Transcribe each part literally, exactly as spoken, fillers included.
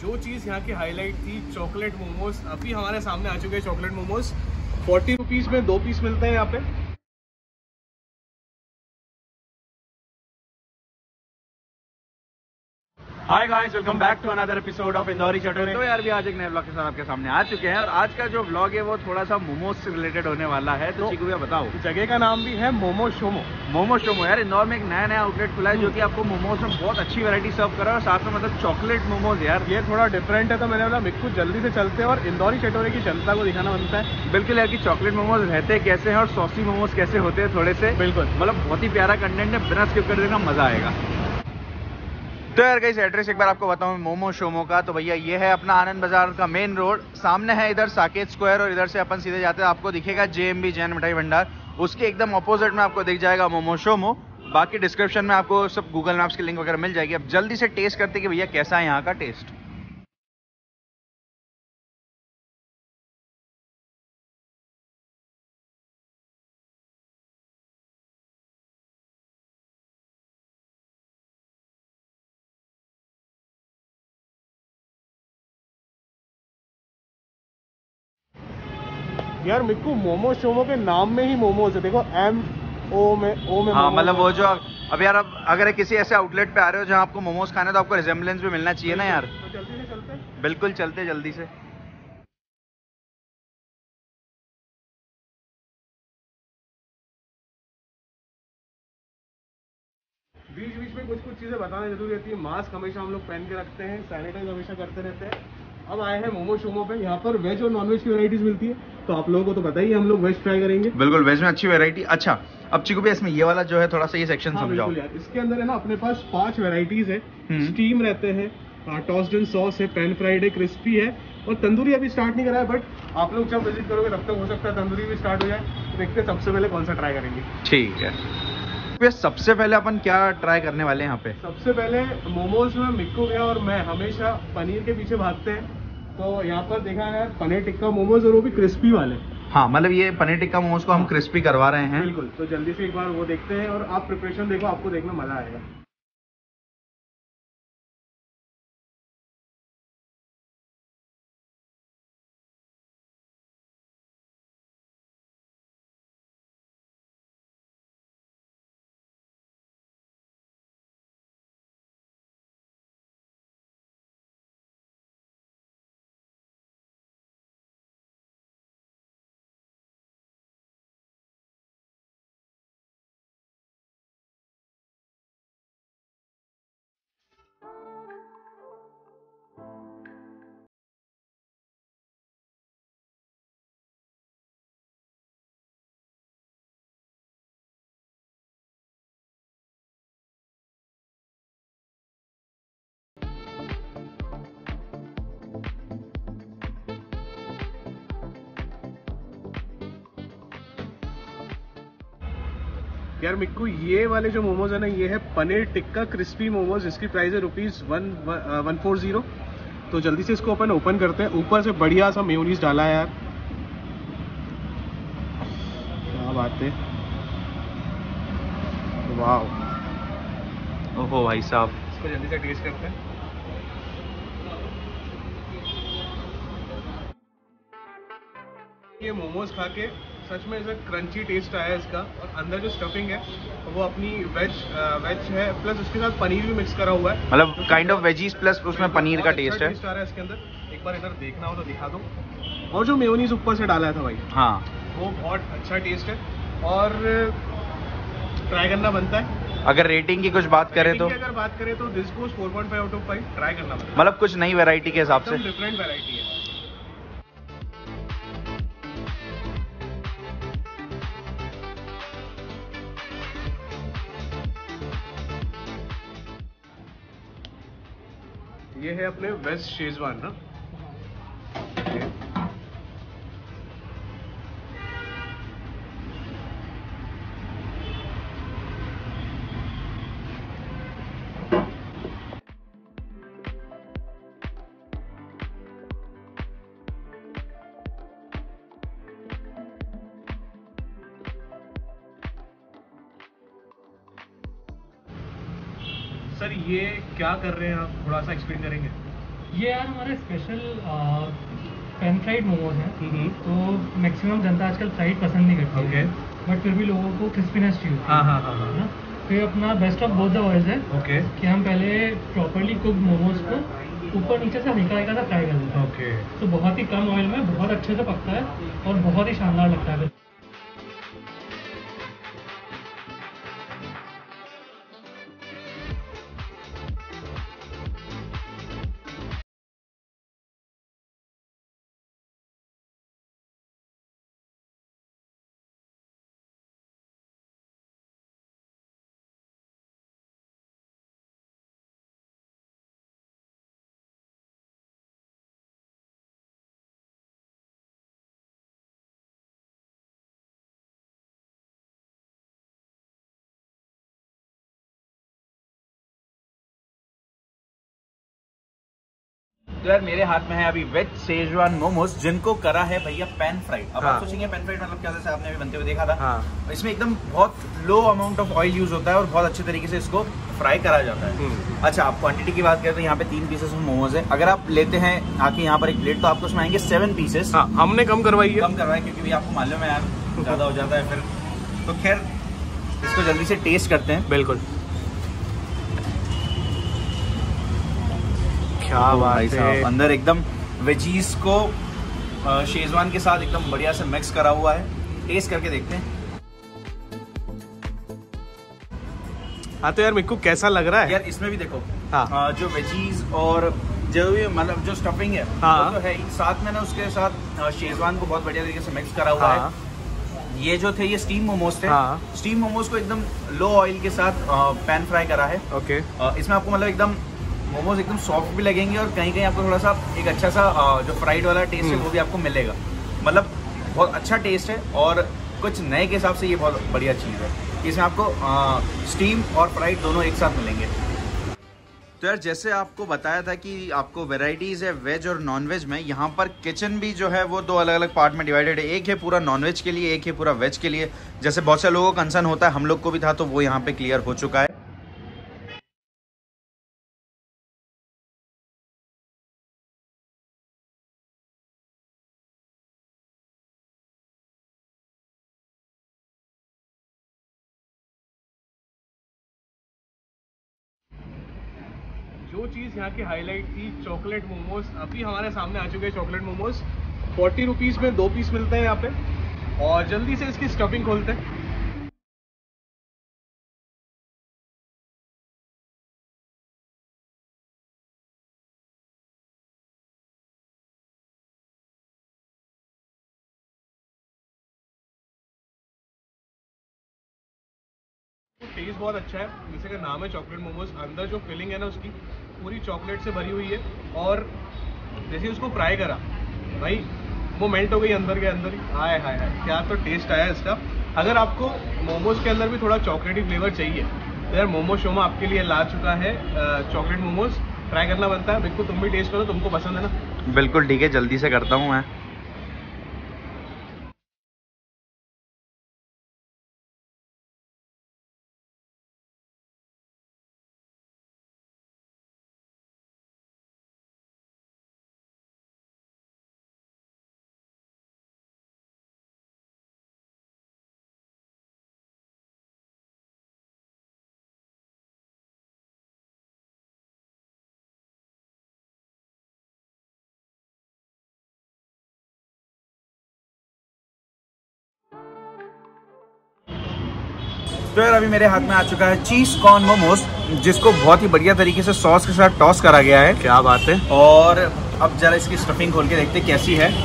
जो चीज़ यहाँ की हाईलाइट थी चॉकलेट मोमोज, अभी हमारे सामने आ चुके हैं चॉकलेट मोमोज। फोर्टी रुपीज़ में दो पीस मिलते हैं यहाँ पे। Hi guys, welcome back to another episode of Indori चटोरे। तो यार भी आज एक नए ब्लॉग के साथ आपके सामने आ चुके हैं और आज का जो ब्लॉग है वो थोड़ा सा मोमोज से रिलेटेड होने वाला है। तो चीकू भैया बताओ। जगह का नाम भी है मोमो शोमो। मोमो शोमो यार, इंदौर में एक नया नया आउटलेट खुला है जो कि आपको मोमोज में बहुत अच्छी वैरायटी सर्व कर रहा है और साथ में मतलब चॉकलेट मोमोज। यार ये थोड़ा डिफरेंट है, तो मैंने बोला मिक्कू जल्दी से चलते हैं और इंदौरी चटोरे की जनता को दिखाना बनता है। बिल्कुल यार, कि चॉकलेट मोमोज रहते कैसे हैं और सॉसी मोमोज कैसे होते हैं थोड़े से। बिल्कुल, मतलब बहुत ही प्यारा कंटेंट है, बिना स्किप कर देना, मजा आएगा। तो यार गाइस, एड्रेस एक बार आपको बताऊं मोमो शोमो का। तो भैया ये है अपना आनंद बाजार का मेन रोड, सामने है इधर साकेत स्क्वायर और इधर से अपन सीधे जाते हैं आपको दिखेगा जेएमबी जैन मिठाई भंडार, उसके एकदम ऑपोजिट में आपको दिख जाएगा मोमो शोमो। बाकी डिस्क्रिप्शन में आपको सब गूगल मैप्स की लिंक वगैरह मिल जाएगी। अब जल्दी से टेस्ट करते कि भैया कैसा है यहाँ का टेस्ट। यार मिक्कू मोमो शोमो के नाम में ही मोमोज है, देखो एम ओ में ओ में। हाँ मतलब वो जो अब यार, अब अगर किसी ऐसे आउटलेट पे आ रहे हो जहाँ आपको मोमोज खाने तो आपको रिजेम्बलेंस भी मिलना चाहिए ना यार। तो जल्दी से चलते हैं। बिल्कुल चलते जल्दी से। बीच बीच में कुछ कुछ चीजें बताना जरूरी रहती है। मास्क हमेशा हम लोग पहन के रखते हैं, सैनिटाइज हमेशा करते रहते हैं। अब आए हैं मोमो शोमो पे, यहाँ पर वेज और नॉन वेज की वैरायटीज मिलती है, तो आप लोगों को तो पता ही है, हम लोग वेज ट्राई करेंगे। बिल्कुल, वेज में अच्छी वैरायटी। अच्छा अब चिकू भैया इसमें ये वाला जो है थोड़ा सा ये सेक्शन हाँ, समझाओ। यार इसके अंदर है ना अपने पास पांच वैरायटीज है। स्टीम रहते हैं, टॉस्ड सॉस है, पैन फ्राइड है, क्रिस्पी है और तंदूरी अभी स्टार्ट नहीं करा है, बट आप लोग जब विजिट करोगे तब तक हो सकता है तंदूरी भी स्टार्ट हो जाए। तो देखते हैं सबसे पहले कौन सा ट्राई करेंगे। ठीक है, सबसे पहले अपन क्या ट्राई करने वाले हैं यहाँ पे? सबसे पहले मोमोज में मिक्कू भैया और मैं हमेशा पनीर के पीछे भागते हैं, तो यहाँ पर देखा है पनीर टिक्का मोमोज और वो भी क्रिस्पी वाले। हाँ मतलब ये पनीर टिक्का मोमोज को हम क्रिस्पी करवा रहे हैं। बिल्कुल, तो जल्दी से एक बार वो देखते हैं और आप प्रिपरेशन देखो, आपको देखना मजा आएगा। यार मिक्कू, ये वाले जो मोमोज है ना, ये है पनीर टिक्का क्रिस्पी मोमोज, इसकी प्राइस है rupees one one four zero. तो जल्दी से इसको अपन ओपन करते हैं। ऊपर से बढ़िया सा मेयोनीज डाला है यार, क्या बात है, वाह। ओहो भाई साहब, इसको जल्दी से टेस्ट करते हैं। ये मोमोज खा के सच में इसे क्रंची टेस्ट आया है इसका, और अंदर जो स्टफिंग है वो अपनी वेज वेज है, प्लस उसके साथ पनीर भी मिक्स करा हुआ है, मतलब काइंड ऑफ वेजीज प्लस उसमें पनीर का टेस्ट है। टेस्ट आ रहा है इसके अंदर। एक बार इधर देखना हो तो दिखा दो। और जो मेयोनीज ऊपर से डाला था भाई, हाँ वो बहुत अच्छा टेस्ट है और ट्राई करना बनता है। अगर रेटिंग की कुछ बात करें तो अगर बात करें तो this goes four point five out of five. Try करना बनता है, मतलब कुछ नई वैरायटी के हिसाब से डिफरेंट वैरायटी है। ये है अपने वेज शेजवान ना। सर ये क्या कर रहे हैं आप, थोड़ा सा एक्सप्लेन करेंगे? ये यार हमारे स्पेशल पैन फ्राइड मोमोज हैं। तो मैक्सिमम जनता आजकल फ्राइड पसंद नहीं करती ओके। बट फिर भी लोगों को क्रिस्पीनेस चाहिए होती है। हाँ हाँ हाँ हाँ। ना तो ये अपना best of both the worlds है ओके कि हम पहले प्रॉपरली कुक मोमोज को ऊपर नीचे से हल्का हल्का सा फ्राई कर देते हैं। ओके। तो बहुत ही कम ऑयल में बहुत अच्छे से पकता है और बहुत ही शानदार लगता है। तो यार मेरे हाथ में है अभी वेज शेजवान मोमोज जिनको करा है भैया पैन फ्राइड। अब हाँ। आप सोचेंगे पैन फ्राइड मतलब क्या, जैसे आपने अभी बनते हुए देखा था। हाँ। इसमें एकदम बहुत low amount of oil use होता है और बहुत अच्छे तरीके से इसको फ्राई करा जाता है। अच्छा, आप क्वांटिटी की बात करें तो यहाँ पे तीन पीसेस में मोमोज है। अगर आप लेते हैं आके यहाँ पर एक प्लेट तो आपको उसमें आएंगे सेवन पीसेस। हाँ, हमने कम करवाई है। कम करवाए क्योंकि भैया आपको मालूम है यार ज्यादा हो जाता है फिर। तो खैर इसको जल्दी से टेस्ट करते हैं। बिल्कुल। क्या भाई बात साहब, है। अंदर एकदम वेजीज को अ, शेजवान के साथ एकदम बढ़िया से मिक्स करा हुआ है। टेस्ट करके देखते हैं। हाँ तो यार मेरे को कैसा लग रहा है यार इसमें भी देखो हाँ। अ, जो वेजीज और जो भी मतलब जो स्टफिंग है हाँ। वो तो है ही, साथ में ना उसके साथ अ, शेजवान को बहुत बढ़िया तरीके से मिक्स करा हुआ हाँ। है। ये जो थे ये स्टीम मोमोज थे। हाँ। स्टीम मोमोज को एकदम लो ऑयल के साथ पैन फ्राई करा है। ओके। अ, इसमें आपको मतलब एकदम मोमोज एकदम सॉफ्ट भी लगेंगे और कहीं कहीं आपको थोड़ा सा एक अच्छा सा अ, जो फ्राइड वाला टेस्ट है वो भी आपको मिलेगा। मतलब बहुत अच्छा टेस्ट है और कुछ नए के हिसाब से ये बहुत बढ़िया चीज़ है। इसमें आपको स्टीम और फ्राइड दोनों एक साथ मिलेंगे। तो यार जैसे आपको बताया था कि आपको वेराइटीज़ है वेज और नॉन वेज में, यहाँ पर किचन भी जो है वो दो अलग अलग पार्ट में डिवाइडेड है। एक है पूरा नॉन वेज के लिए, एक है पूरा वेज के लिए। जैसे बहुत से लोगों को कंसर्न होता है, हम लोग को भी था, तो वो यहाँ पे क्लियर हो चुका है। जो चीज़ यहाँ की हाईलाइट थी चॉकलेट मोमोज, अभी हमारे सामने आ चुके हैं चॉकलेट मोमोज। फोर्टी रुपीज़ में दो पीस मिलते हैं यहाँ पे। और जल्दी से इसकी स्टफिंग खोलते हैं। टेस्ट बहुत अच्छा है, जैसे का नाम है चॉकलेट मोमोज। अंदर जो फिलिंग है ना उसकी पूरी चॉकलेट से भरी हुई है और जैसे उसको फ्राई करा भाई वो मेल्ट हो गई अंदर के अंदर ही। हाय हाय हाय, क्या तो टेस्ट आया इसका। अगर आपको मोमोज के अंदर भी थोड़ा चॉकलेटी फ्लेवर चाहिए तो यार मोमो शोमा आपके लिए ला चुका है चॉकलेट मोमोज। ट्राई करना बनता है। बिल्कुल तुम भी टेस्ट करो, तुमको पसंद है ना। बिल्कुल ठीक है, जल्दी से करता हूँ मैं। तो यार अभी मेरे हाथ में आ चुका है चीज कॉर्न मोमोज, जिसको बहुत ही बढ़िया तरीके से सॉस के साथ टॉस करा गया है। क्या बात है। और अब जरा इसकी स्टफिंग खोल के देखते कैसी है।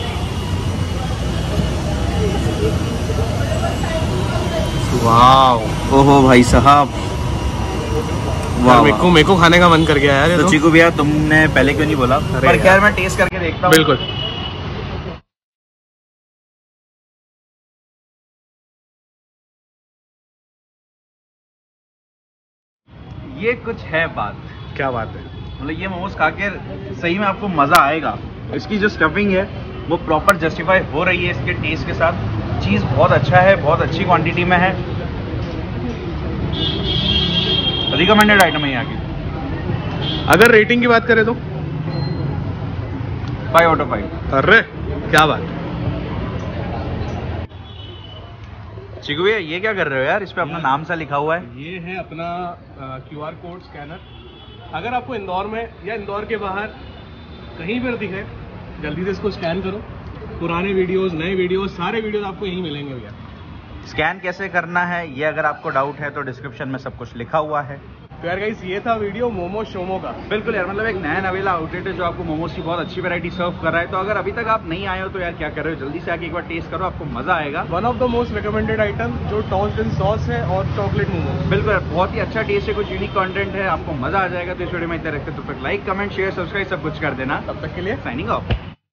वाह, ओहो भाई साहब, वाह। मेरे को मेरे को खाने का मन कर गया यार। तो चीकू भैया तुमने पहले क्यों नहीं बोला? पर खैर मैं टेस्ट करके देखता हूँ। बिल्कुल। ये कुछ है बात। क्या बात है। मतलब ये मोमोज खा के सही में आपको मज़ा आएगा। इसकी जो स्टफिंग है वो प्रॉपर जस्टिफाई हो रही है इसके टेस्ट के साथ। चीज़ बहुत अच्छा है, बहुत अच्छी क्वांटिटी में है। रिकमेंडेड आइटम है यहाँ की। अगर रेटिंग की बात करें तो फाइव आउट ऑफ फाइव। अरे क्या बात। चिकू भैया ये क्या कर रहे हो यार, इस पे अपना नाम सा लिखा हुआ है। ये है अपना क्यूआर कोड स्कैनर। अगर आपको इंदौर में या इंदौर के बाहर कहीं पर दिखे, जल्दी से इसको स्कैन करो। पुराने वीडियोस, नए वीडियोस, सारे वीडियोस आपको यहीं मिलेंगे भैया। स्कैन कैसे करना है ये अगर आपको डाउट है तो डिस्क्रिप्शन में सब कुछ लिखा हुआ है। तो यार गाइस ये था वीडियो मोमो शोमो का। बिल्कुल यार, मतलब एक नया नवेला आउटलेट है जो आपको मोमोज की बहुत अच्छी वैरायटी सर्व कर रहा है। तो अगर अभी तक आप नहीं आए हो तो यार क्या कर रहे हो, जल्दी से आके एक बार टेस्ट करो, आपको मजा आएगा। One of the most recommended item जो टॉस्ड इन सॉस है और चॉकलेट मोमो। बिल्कुल यार, बहुत ही अच्छा टेस्ट है, कुछ यूनिक कंटेंट है, आपको मजा आ जाएगा। तो इस वीडियो में इतना रखते तो लाइक कमेंट शेयर सब्सक्राइब सब कुछ कर देना। तब तक के लिए साइनिंग ऑफ।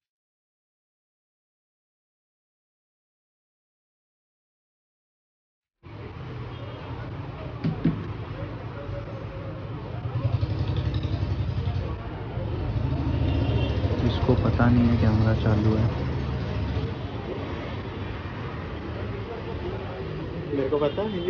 इसको पता नहीं है कैमरा चालू है। मेरे को पता नहीं।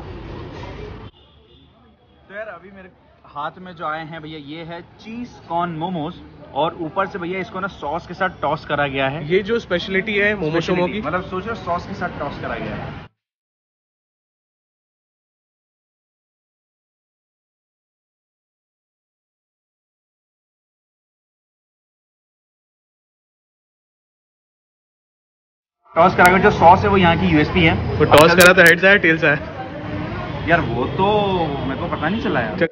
तो यार अभी मेरे हाथ में जो आए हैं भैया ये है चीज कॉर्न मोमोज, और ऊपर से भैया इसको ना सॉस के साथ टॉस करा गया है। ये जो स्पेशलिटी है मोमो शोमो की, मतलब सोचो सॉस के साथ टॉस करा गया है। टॉस करा गया, जो सॉस है वो यहाँ की यूएसपी है। वो टॉस करा तो हेड से आया टेल से आया यार वो तो मेरे को पता नहीं चला यार।